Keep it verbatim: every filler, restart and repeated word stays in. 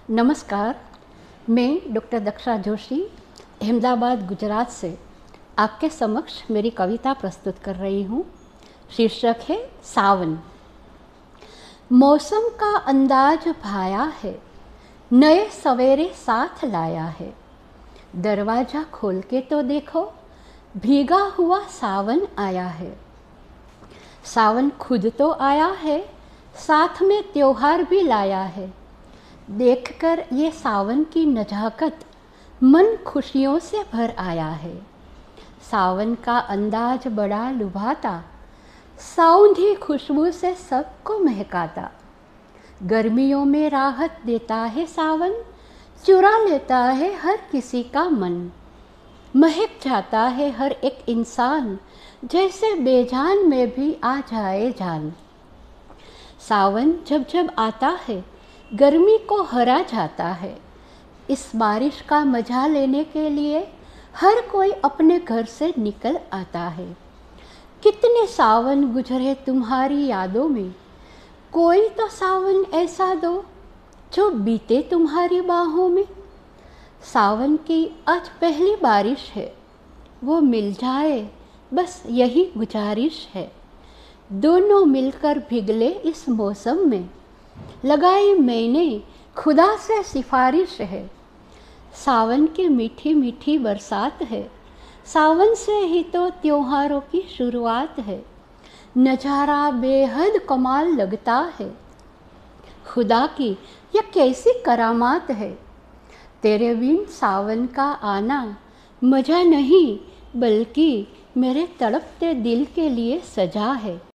नमस्कार, मैं डॉक्टर दक्षा जोशी अहमदाबाद गुजरात से आपके समक्ष मेरी कविता प्रस्तुत कर रही हूँ। शीर्षक है सावन। मौसम का अंदाज भाया है, नए सवेरे साथ लाया है। दरवाज़ा खोल के तो देखो, भीगा हुआ सावन आया है। सावन खुद तो आया है, साथ में त्योहार भी लाया है। देखकर ये सावन की नजाकत मन खुशियों से भर आया है। सावन का अंदाज बड़ा लुभाता, सौंधी खुशबू से सबको महकाता। गर्मियों में राहत देता है सावन, चुरा लेता है हर किसी का मन। महक जाता है हर एक इंसान, जैसे बेजान में भी आ जाए जान। सावन जब जब आता है, गर्मी को हरा जाता है। इस बारिश का मज़ा लेने के लिए हर कोई अपने घर से निकल आता है। कितने सावन गुजरे तुम्हारी यादों में, कोई तो सावन ऐसा दो जो बीते तुम्हारी बाहों में। सावन की आज पहली बारिश है, वो मिल जाए बस यही गुजारिश है। दोनों मिलकर भिगले इस मौसम में, लगाई मैंने खुदा से सिफारिश है। सावन की मीठी मीठी बरसात है, सावन से ही तो त्योहारों की शुरुआत है। नज़ारा बेहद कमाल लगता है, खुदा की यह कैसी करामात है। तेरे बिन सावन का आना मज़ा नहीं, बल्कि मेरे तड़पते दिल के लिए सजा है।